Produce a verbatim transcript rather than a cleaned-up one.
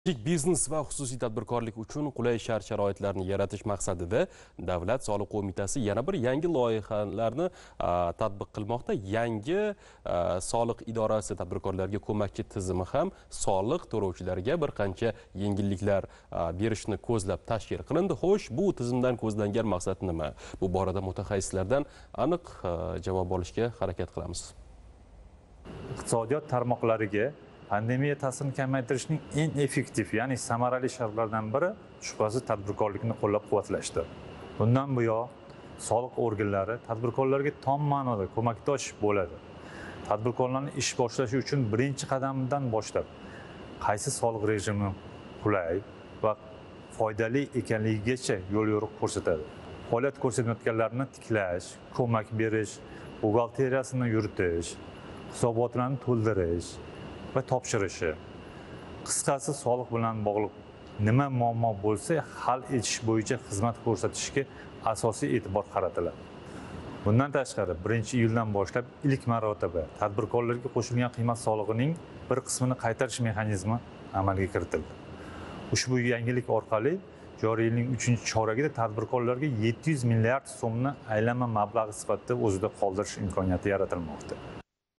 Kichik biznes va xususiy tadbirkorlik uchun qulay shart-sharoitlarni yaratish maqsadida Davlat soliq qo'mitasi yana bir yangi loyihalarni a, tatbiq qilmoqda. Yangi a, soliq idorasi tadbirkorlarga ko'makchi tizimi ham soliq to'lovchilarga bir qancha yengilliklar a, berishni ko'zlab tashkil qilindi. Xo'sh, bu tizimdan ko'zlangan maqsad nima? Bu borada mutaxassislardan aniq a, javob olishga harakat qilamiz. Iqtisodiyot tarmoqlariga pandemiya ta'sirini kamaytirishning eng effektiv, ya'ni samarali shartlaridan biri shubhasiz tadbirkorlikni qo'llab-quvvatlashdir. Bundan buyon soliq organlari tadbirkorlarga tom ma'noda ko'makdosh bo'ladi. Tadbirkorlarni ish boshlashi uchun birinchi qadamdan boshlab qaysi soliq rejimi qulay va foydali ekanligigacha yo'l yo'riq ko'rsatadi. Faoliyat ko'rsatayotganlarni tiklash, ko'mak berish, buxgalteriyasini yuritish, hisobotlarni to'ldirish va topshirishi. Qisqasi, soliq bilan bog'liq nima muammo bo'lsa, hal etish bo'yicha xizmat ko'rsatishga asosiy e'tibor qaratiladi. Bundan tashqari, birinchi iyuldan boshlab ilk marotaba tadbirkorlarga qo'shilgan qiymat solig'ining bir qismini qaytarish mexanizmi amalga kiritildi. Ushbu yangilik orqali joriy yilning uchinchi choragida tadbirkorlarga yetti yuz milliard so'mni aylanma mablag'i sifatida o'zida qoldirish imkoniyati yaratilmoqda.